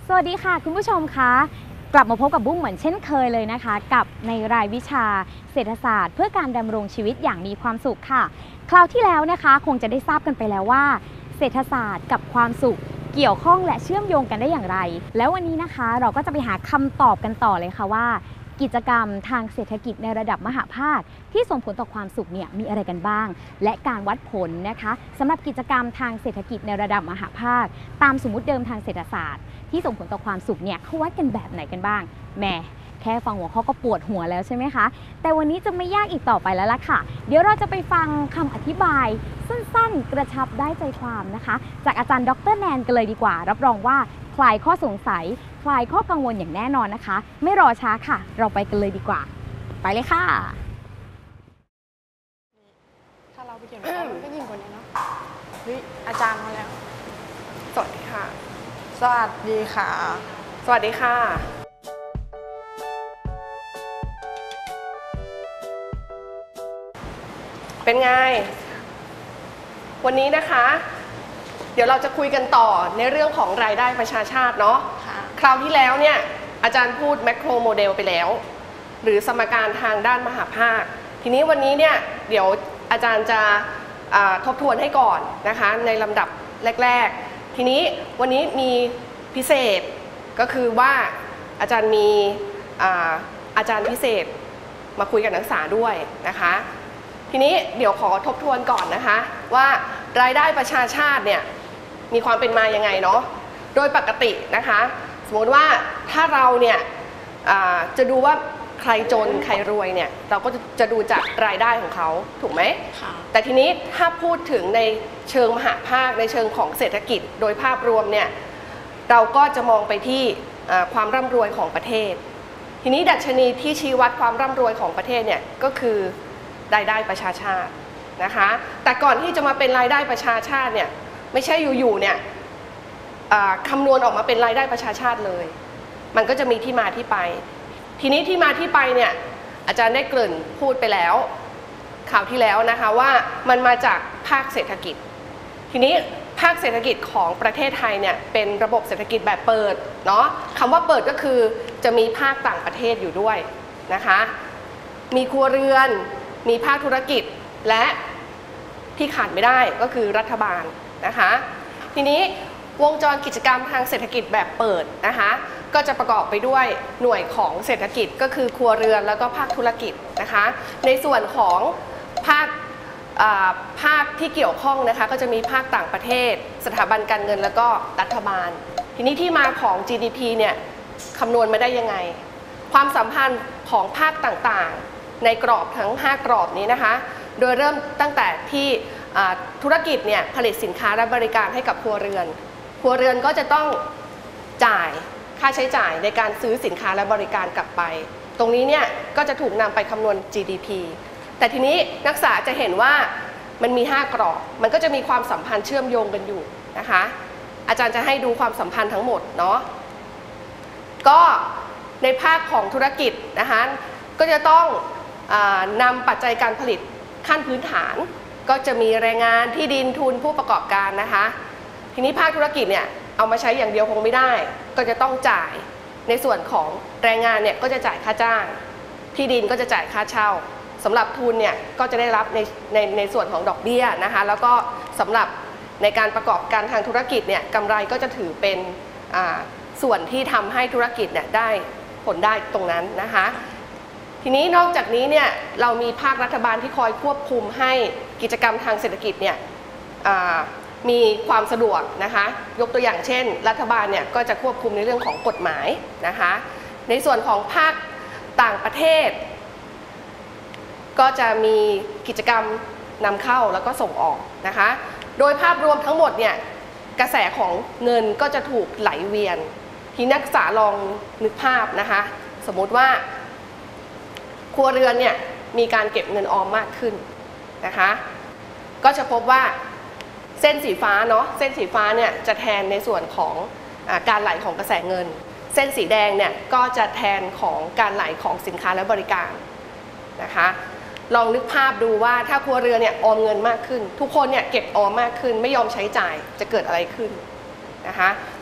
สวัสดีค่ะคุณผู้ชมคะกลับมาพบกับบุ้งเหมือนเช่นเคยเลยนะคะกับในรายวิชาเศรษฐศาสตร์เพื่อการดำรงชีวิตอย่างมีความสุขค่ะคราวที่แล้วนะคะคงจะได้ทราบกันไปแล้วว่าเศรษฐศาสตร์กับความสุขเกี่ยวข้องและเชื่อมโยงกันได้อย่างไรแล้ววันนี้นะคะเราก็จะไปหาคำตอบกันต่อเลยค่ะว่ากิจกรรมทางเศรษฐกิจในระดับมหภาคที่ส่งผลต่อความสุขเนี่ยมีอะไรกันบ้างและการวัดผลนะคะสำหรับกิจกรรมทางเศรษฐกิจในระดับมหภาคตามสมมุติเดิมทางเศรษฐศาสตร์ที่ส่งผลต่อความสุขเนี่ยเขาวัดกันแบบไหนกันบ้างแหมแค่ฟังหัวข้อก็ปวดหัวแล้วใช่ไหมคะแต่วันนี้จะไม่ยากอีกต่อไปแล้วล่ะค่ะเดี๋ยวเราจะไปฟังคำอธิบายสั้นๆกระชับได้ใจความนะคะจากอาจารย์ดร.แนนกันเลยดีกว่ารับรองว่าคลายข้อสงสัยคลายข้อกังวลอย่างแน่นอนนะคะไม่รอช้าค่ะเราไปกันเลยดีกว่าไปเลยค่ะถ้าเราไปเขียนมันก็ยิ่งกว่านี้เนาะเฮ้ยอาจารย์มาแล้วสวัสดีค่ะสวัสดีค่ะสวัสดีค่ะเป็นไงวันนี้นะคะเดี๋ยวเราจะคุยกันต่อในเรื่องของรายได้ประชาชาติเนาะคราวที่แล้วเนี่ยอาจารย์พูดแมคโครโมเดลไปแล้วหรือสมการทางด้านมหภาคทีนี้วันนี้เนี่ยเดี๋ยวอาจารย์จะทบทวนให้ก่อนนะคะในลำดับแรกๆทีนี้วันนี้มีพิเศษก็คือว่าอาจารย์มีอาจารย์พิเศษมาคุยกับนักศึกษาด้วยนะคะทีนี้เดี๋ยวขอทบทวนก่อนนะคะว่ารายได้ประชาชาติเนี่ยมีความเป็นมายังไงเนาะโดยปกตินะคะสมมติว่าถ้าเราเนี่ยจะดูว่าใครจนใครรวยเนี่ยเราก็จะดูจากรายได้ของเขาถูกไหมแต่ทีนี้ถ้าพูดถึงในเชิงมหภาคในเชิงของเศรษฐกิจโดยภาพรวมเนี่ยเราก็จะมองไปที่ความร่ำรวยของประเทศทีนี้ดัชนีที่ชี้วัดความร่ำรวยของประเทศเนี่ยก็คือรายได้ประชาชาตินะคะแต่ก่อนที่จะมาเป็นรายได้ประชาชาติเนี่ยไม่ใช่อยู่ๆเนี่ยคำนวณออกมาเป็นรายได้ประชาชาติเลยมันก็จะมีที่มาที่ไปทีนี้ที่มาที่ไปเนี่ยอาจารย์ได้เกริ่นพูดไปแล้วข่าวที่แล้วนะคะว่ามันมาจากภาคเศรษฐกิจทีนี้ภาคเศรษฐกิจของประเทศไทยเนี่ยเป็นระบบเศรษฐกิจแบบเปิดเนาะคำว่าเปิดก็คือจะมีภาคต่างประเทศอยู่ด้วยนะคะมีครัวเรือนมีภาคธุรกิจและที่ขาดไม่ได้ก็คือรัฐบาลนะคะทีนี้วงจรกิจกรรมทางเศรษฐกิจแบบเปิดนะคะก็จะประกอบไปด้วยหน่วยของเศรษฐกิจก็คือครัวเรือนแล้วก็ภาคธุรกิจนะคะในส่วนของภาคที่เกี่ยวข้องนะคะก็จะมีภาคต่างประเทศสถาบันการเงินแล้วก็รัฐบาลทีนี้ที่มาของ GDP เนี่ยคำนวณมาได้ยังไงความสัมพันธ์ของภาคต่างๆในกรอบทั้ง5กรอบนี้นะคะโดยเริ่มตั้งแต่ที่ธุรกิจเนี่ยผลิตสินค้าและบริการให้กับครัวเรือนก็จะต้องจ่ายค่าใช้จ่ายในการซื้อสินค้าและบริการกลับไปตรงนี้เนี่ยก็จะถูกนำไปคำนวณ GDP แต่ทีนี้นักศึกษาจะเห็นว่ามันมี5กรอบมันก็จะมีความสัมพันธ์เชื่อมโยงกันอยู่นะคะอาจารย์จะให้ดูความสัมพันธ์ทั้งหมดเนาะก็ในภาคของธุรกิจนะคะก็จะต้องนำปัจจัยการผลิตขั้นพื้นฐานก็จะมีแรงงานที่ดินทุนผู้ประกอบการนะคะทีนี้ภาคธุรกิจเนี่ยเอามาใช้อย่างเดียวคงไม่ได้ก็จะต้องจ่ายในส่วนของแรงงานเนี่ยก็จะจ่ายค่าจ้างที่ดินก็จะจ่ายค่าเช่าสำหรับทุนเนี่ยก็จะได้รับในส่วนของดอกเบี้ยนะคะแล้วก็สำหรับในการประกอบการทางธุรกิจเนี่ยกำไรก็จะถือเป็นส่วนที่ทำให้ธุรกิจเนี่ยได้ผลได้ตรงนั้นนะคะทีนี้นอกจากนี้เนี่ยเรามีภาครัฐบาลที่คอยควบคุมให้กิจกรรมทางเศรษฐกิจเนี่ยมีความสะดวกนะคะยกตัวอย่างเช่นรัฐบาลเนี่ยก็จะควบคุมในเรื่องของกฎหมายนะคะในส่วนของภาคต่างประเทศก็จะมีกิจกรรมนำเข้าแล้วก็ส่งออกนะคะโดยภาพรวมทั้งหมดเนี่ยกระแสของเงินก็จะถูกไหลเวียนที่นักศึกษาลองนึกภาพนะคะสมมติว่าครัวเรือนเนี่ยมีการเก็บเงินออมมากขึ้นนะคะก็จะพบว่าเส้นสีฟ้าเนาะเส้นสีฟ้าเนี่ยจะแทนในส่วนของการไหลของกระแสเงินเส้นสีแดงเนี่ยก็จะแทนของการไหลของสินค้าและบริการนะคะลองนึกภาพดูว่าถ้าครัวเรือนเนี่ยออมเงินมากขึ้นทุกคนเนี่ยเก็บออมมากขึ้นไม่ยอมใช้จ่ายจะเกิดอะไรขึ้นนะคะ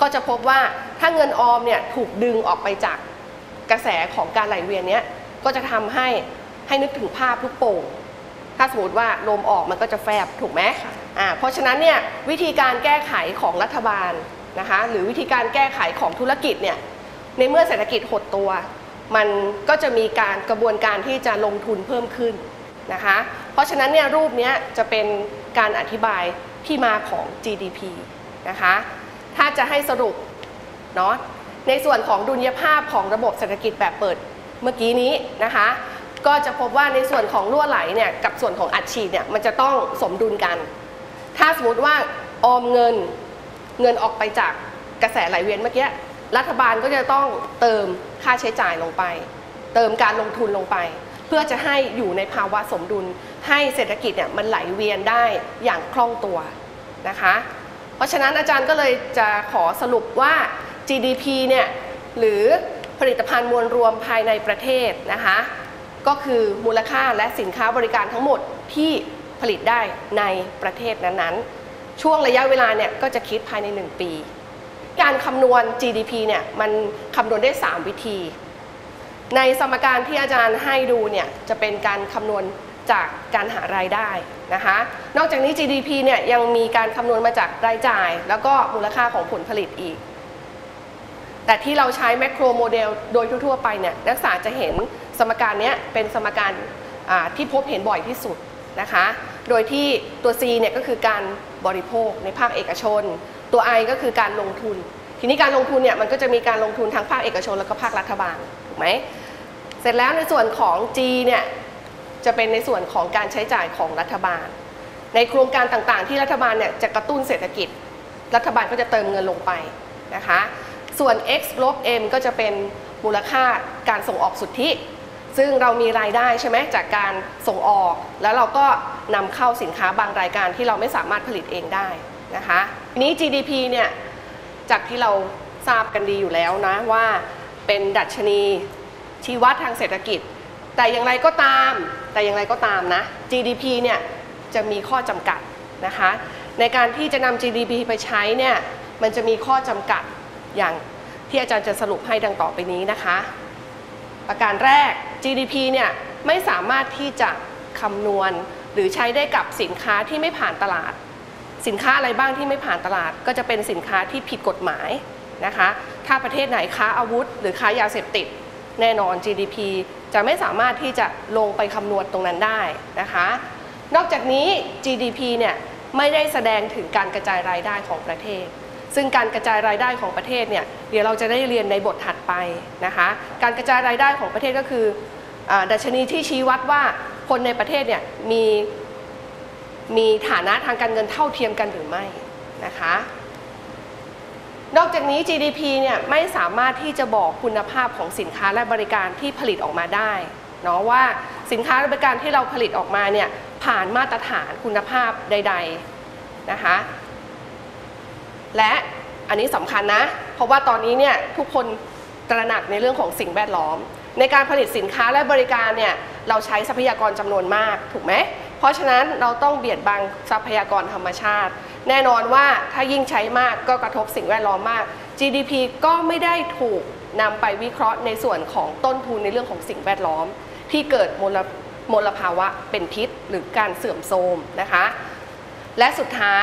ก็จะพบว่าถ้าเงินออมเนี่ยถูกดึงออกไปจากกระแสของการไหลเวียนเนี้ยก็จะทำให้นึกถึงภาพลูกโป่งถ้าสมมติว่าลมออกมันก็จะแฟบถูกไหมเพราะฉะนั้นเนี่ยวิธีการแก้ไขของรัฐบาลนะคะหรือวิธีการแก้ไขของธุรกิจเนี่ยในเมื่อเศรษฐกิจหดตัวมันก็จะมีกระบวนการที่จะลงทุนเพิ่มขึ้นนะคะเพราะฉะนั้นเนี่ยรูปนี้จะเป็นการอธิบายที่มาของ GDP นะคะถ้าจะให้สรุปเนาะในส่วนของดุลยภาพของระบบเศรษฐกิจแบบเปิดเมื่อกี้นี้นะคะก็จะพบว่าในส่วนของรั่วไหลเนี่ยกับส่วนของอัดฉีดเนี่ยมันจะต้องสมดุลกันถ้าสมมติว่าออมเงินออกไปจากกระแสไหลเวียนเมื่อกี้รัฐบาลก็จะต้องเติมค่าใช้จ่ายลงไปเติมการลงทุนลงไปเพื่อจะให้อยู่ในภาวะสมดุลให้เศรษฐกิจเนี่ยมันไหลเวียนได้อย่างคล่องตัวนะคะเพราะฉะนั้นอาจารย์ก็เลยจะขอสรุปว่า GDP เนี่ยหรือผลิตภัณฑ์มวลรวมภายในประเทศนะคะก็คือมูลค่าและสินค้าบริการทั้งหมดที่ผลิตได้ในประเทศนั้นๆช่วงระยะเวลาเนี่ยก็จะคิดภายใน1ปีการคำนวณ GDP เนี่ยมันคำนวณได้3วิธีในสมการที่อาจารย์ให้ดูเนี่ยจะเป็นการคำนวณจากการหารายได้นะคะนอกจากนี้ GDP เนี่ยยังมีการคำนวณมาจากรายจ่ายแล้วก็มูลค่าของผลผลิตอีกแต่ที่เราใช้แมคโครโมเดลโดยทั่วๆไปเนี่ยนักศึกษาจะเห็นสมการนี้เป็นสมการที่พบเห็นบ่อยที่สุดนะคะโดยที่ตัว C เนี่ยก็คือการบริโภคในภาคเอกชนตัว I ก็คือการลงทุนทีนี้การลงทุนเนี่ยมันก็จะมีการลงทุนทั้งภาคเอกชนแล้วก็ภาครัฐบาลถูกไหมเสร็จแล้วในส่วนของ G เนี่ยจะเป็นในส่วนของการใช้จ่ายของรัฐบาลในโครงการต่างๆที่รัฐบาลเนี่ยจะกระตุ้นเศรษฐกิจรัฐบาลก็จะเติมเงินลงไปนะคะส่วน X ลบ M ก็จะเป็นมูลค่าการส่งออกสุทธิซึ่งเรามีรายได้ใช่ไหมจากการส่งออกแล้วเราก็นำเข้าสินค้าบางรายการที่เราไม่สามารถผลิตเองได้นะคะทีนี้ GDP เนี่ยจากที่เราทราบกันดีอยู่แล้วนะว่าเป็นดัชนีชี้วัดทางเศรษฐกิจแต่อย่างไรก็ตามนะ GDP เนี่ยจะมีข้อจำกัดนะคะในการที่จะนำ GDP ไปใช้เนี่ยมันจะมีข้อจำกัดอย่างที่อาจารย์จะสรุปให้ดังต่อไปนี้นะคะประการแรก GDP เนี่ยไม่สามารถที่จะคำนวณหรือใช้ได้กับสินค้าที่ไม่ผ่านตลาดสินค้าอะไรบ้างที่ไม่ผ่านตลาดก็จะเป็นสินค้าที่ผิดกฎหมายนะคะถ้าประเทศไหนค้าอาวุธหรือค้ายาเสพติดแน่นอน GDP จะไม่สามารถที่จะลงไปคำนวณตรงนั้นได้นะคะนอกจากนี้ GDP เนี่ยไม่ได้แสดงถึงการกระจายรายได้ของประเทศซึ่งการกระจายรายได้ของประเทศเนี่ยเดี๋ยวเราจะได้เรียนในบทถัดไปนะคะการกระจายรายได้ของประเทศก็คือดัชนีที่ชี้วัดว่าคนในประเทศเนี่ยมีฐานะทางการเงินเท่าเทียมกันหรือไม่นะคะนอกจากนี้ GDP เนี่ยไม่สามารถที่จะบอกคุณภาพของสินค้าและบริการที่ผลิตออกมาได้เนาะว่าสินค้าและบริการที่เราผลิตออกมาเนี่ยผ่านมาตรฐานคุณภาพใดๆนะคะและอันนี้สำคัญนะเพราะว่าตอนนี้เนี่ยทุกคนตระหนักในเรื่องของสิ่งแวดล้อมในการผลิตสินค้าและบริการเนี่ยเราใช้ทรัพยากรจำนวนมากถูกไหมเพราะฉะนั้นเราต้องเบียดบังทรัพยากรธรรมชาติแน่นอนว่าถ้ายิ่งใช้มากก็กระทบสิ่งแวดล้อมมาก GDP ก็ไม่ได้ถูกนำไปวิเคราะห์ในส่วนของต้นทุนในเรื่องของสิ่งแวดล้อมที่เกิดมลภาวะเป็นพิษหรือการเสื่อมโทรมนะคะและสุดท้าย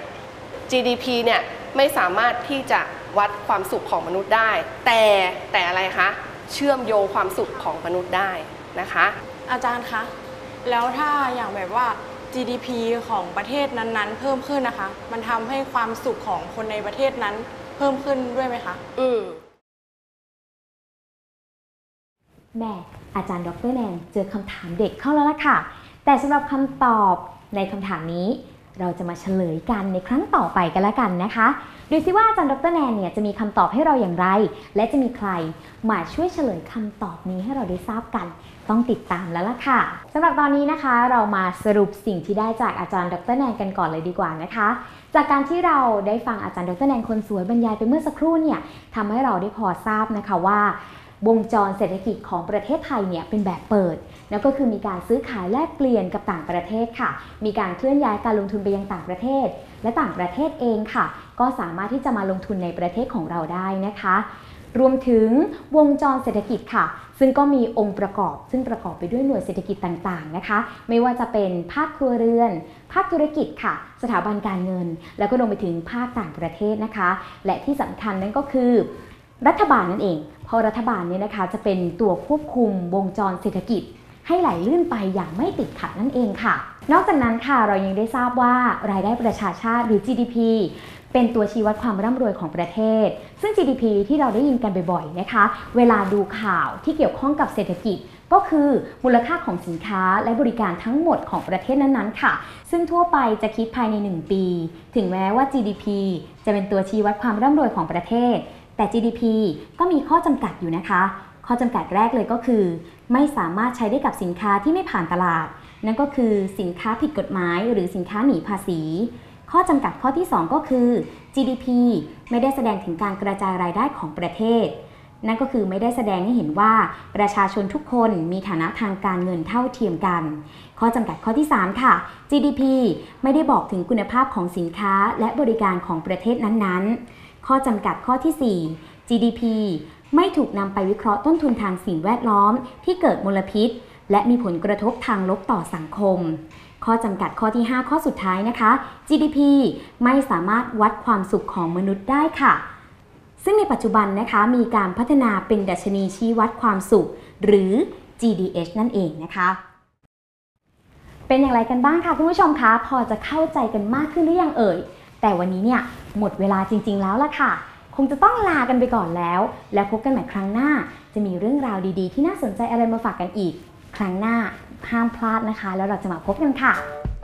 GDP เนี่ยไม่สามารถที่จะวัดความสุขของมนุษย์ได้แต่อะไรคะเชื่อมโยงความสุขของมนุษย์ได้นะคะอาจารย์คะแล้วถ้าอย่างแบบว่า GDP ของประเทศนั้นๆเพิ่มขึ้นนะคะมันทำให้ความสุขของคนในประเทศนั้นเพิ่มขึ้นด้วยไหมคะแม่อาจารย์ดร.แนนเจอคำถามเด็กเข้าแล้วล่ะค่ะแต่สำหรับคำตอบในคำถามนี้เราจะมาเฉลยกันในครั้งต่อไปกันแล้วกันนะคะดูซิว่าอาจารย์ดร.แนนเนี่ยจะมีคำตอบให้เราอย่างไรและจะมีใครมาช่วยเฉลยคำตอบนี้ให้เราได้ทราบกันต้องติดตามแล้วล่ะค่ะสำหรับตอนนี้นะคะเรามาสรุปสิ่งที่ได้จากอาจารย์ดร.แนนกันก่อนเลยดีกว่านะคะจากการที่เราได้ฟังอาจารย์ดร.แนนคนสวยบรรยายไปเมื่อสักครู่เนี่ยทำให้เราได้พอทราบนะคะว่าวงจรเศรษฐกิจของประเทศไทยเนี่ยเป็นแบบเปิดแล้วก็คือมีการซื้อขายแลกเปลี่ยนกับต่างประเทศค่ะมีการเคลื่อนย้ายการลงทุนไปยังต่างประเทศและต่างประเทศเองค่ะก็สามารถที่จะมาลงทุนในประเทศของเราได้นะคะรวมถึงวงจรเศรษฐกิจค่ะซึ่งก็มีองค์ประกอบซึ่งประกอบไปด้วยหน่วยเศรษฐกิจต่างๆนะคะไม่ว่าจะเป็นภาคครัวเรือนภาคธุรกิจค่ะสถาบันการเงินแล้วก็รวมไปถึงภาคต่างประเทศนะคะและที่สำคัญนั่นก็คือรัฐบาลนั่นเองเพราะรัฐบาลเนี่ยนะคะจะเป็นตัวควบคุมวงจรเศรษฐกิจให้ไหลลื่นไปอย่างไม่ติดขัดนั่นเองค่ะนอกจากนั้นค่ะเรายังได้ทราบว่ารายได้ประชาชาติหรือ GDP เป็นตัวชี้วัดความร่ำรวยของประเทศซึ่ง GDP ที่เราได้ยินกันบ่อยๆนะคะเวลาดูข่าวที่เกี่ยวข้องกับเศรษฐกิจก็คือมูลค่าของสินค้าและบริการทั้งหมดของประเทศนั้นๆค่ะซึ่งทั่วไปจะคิดภายใน1ปีถึงแม้ว่า GDP จะเป็นตัวชี้วัดความร่ำรวยของประเทศแต่ GDP ก็มีข้อจำกัดอยู่นะคะข้อจำกัดแรกเลยก็คือไม่สามารถใช้ได้กับสินค้าที่ไม่ผ่านตลาดนั่นก็คือสินค้าผิดกฎหมายหรือสินค้าหนีภาษีข้อจำกัดข้อที่2ก็คือ GDP ไม่ได้แสดงถึงการกระจายรายได้ของประเทศนั่นก็คือไม่ได้แสดงให้เห็นว่าประชาชนทุกคนมีฐานะทางการเงินเท่าเทียมกันข้อจำกัดข้อที่3ค่ะ GDP ไม่ได้บอกถึงคุณภาพของสินค้าและบริการของประเทศนั้นๆข้อจำกัดข้อที่4 GDP ไม่ถูกนำไปวิเคราะห์ต้นทุนทางสิ่งแวดล้อมที่เกิดมลพิษและมีผลกระทบทางลบต่อสังคมข้อจำกัดข้อที่5ข้อสุดท้ายนะคะ GDP ไม่สามารถวัดความสุขของมนุษย์ได้ค่ะซึ่งในปัจจุบันนะคะมีการพัฒนาเป็นดัชนีชี้วัดความสุขหรือ GDH นั่นเองนะคะเป็นอย่างไรกันบ้างคะคุณผู้ชมคะพอจะเข้าใจกันมากขึ้นหรือยังเอ่ยแต่วันนี้เนี่ยหมดเวลาจริงๆแล้วล่ะค่ะคงจะต้องลากันไปก่อนแล้วพบกันใหม่ครั้งหน้าจะมีเรื่องราวดีๆที่น่าสนใจอะไรมาฝากกันอีกครั้งหน้าห้ามพลาดนะคะแล้วเราจะมาพบกันค่ะ